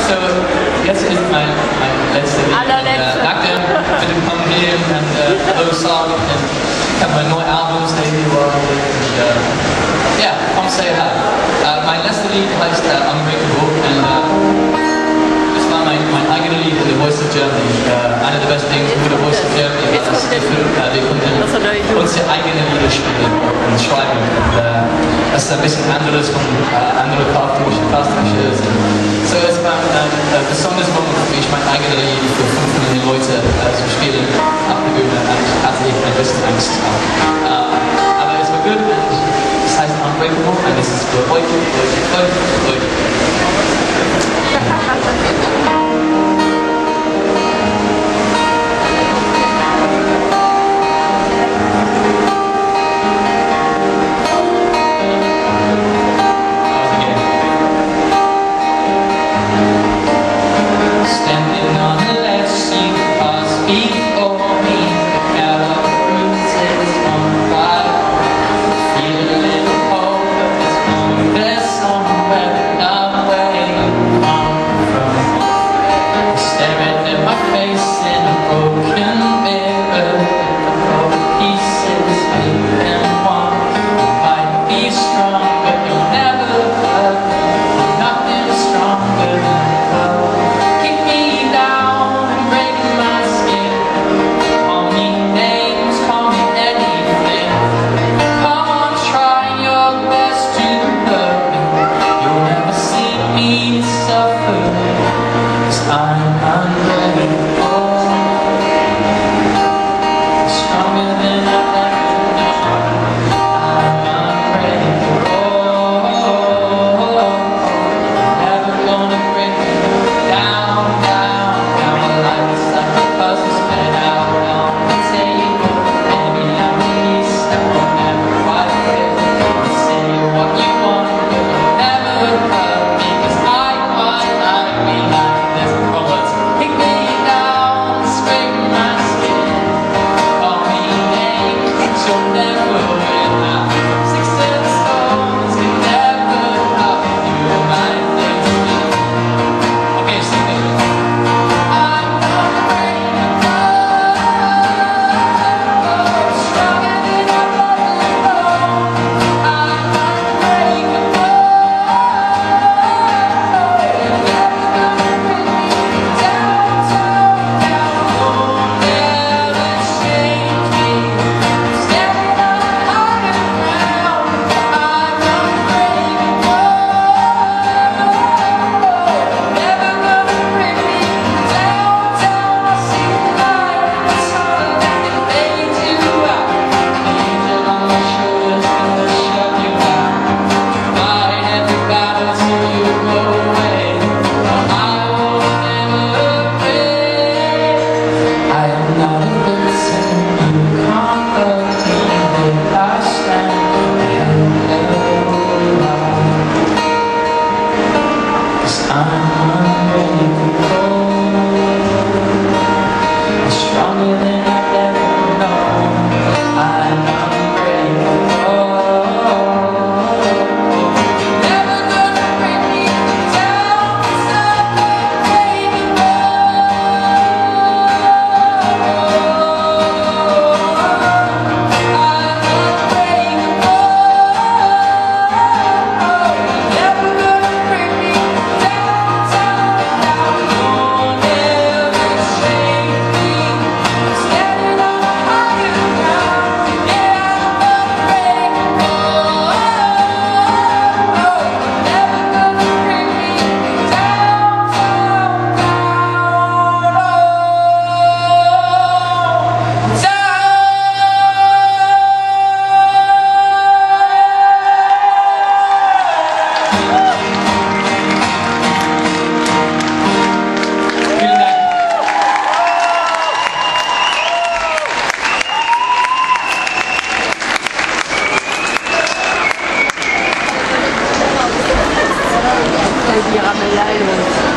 So, jetzt ist mein letzter Lied. Danke für den Kommen hier und Hello Song. Ich habe mein neues Album, Stay Here One. Ja, komm, say hi. Mein letztes Lied heißt Unbreakable und das war mein eigenes Lied in The Voice of Germany. Einer der besten Dinge für The Voice of Germany war, dass wir konnten unsere eigenen Lieder spielen und schreiben. Das ist ein bisschen anderes von anderen Künstler. So, es war ein besonderes Moment für mich, mein eigenes Lied für 5 Millionen Leute zu spielen auf der Bühne. Und hatte ich ein bisschen Angst. Aber es war gut. Das heißt Unbreakable und es ist für euch. die Ramelei los.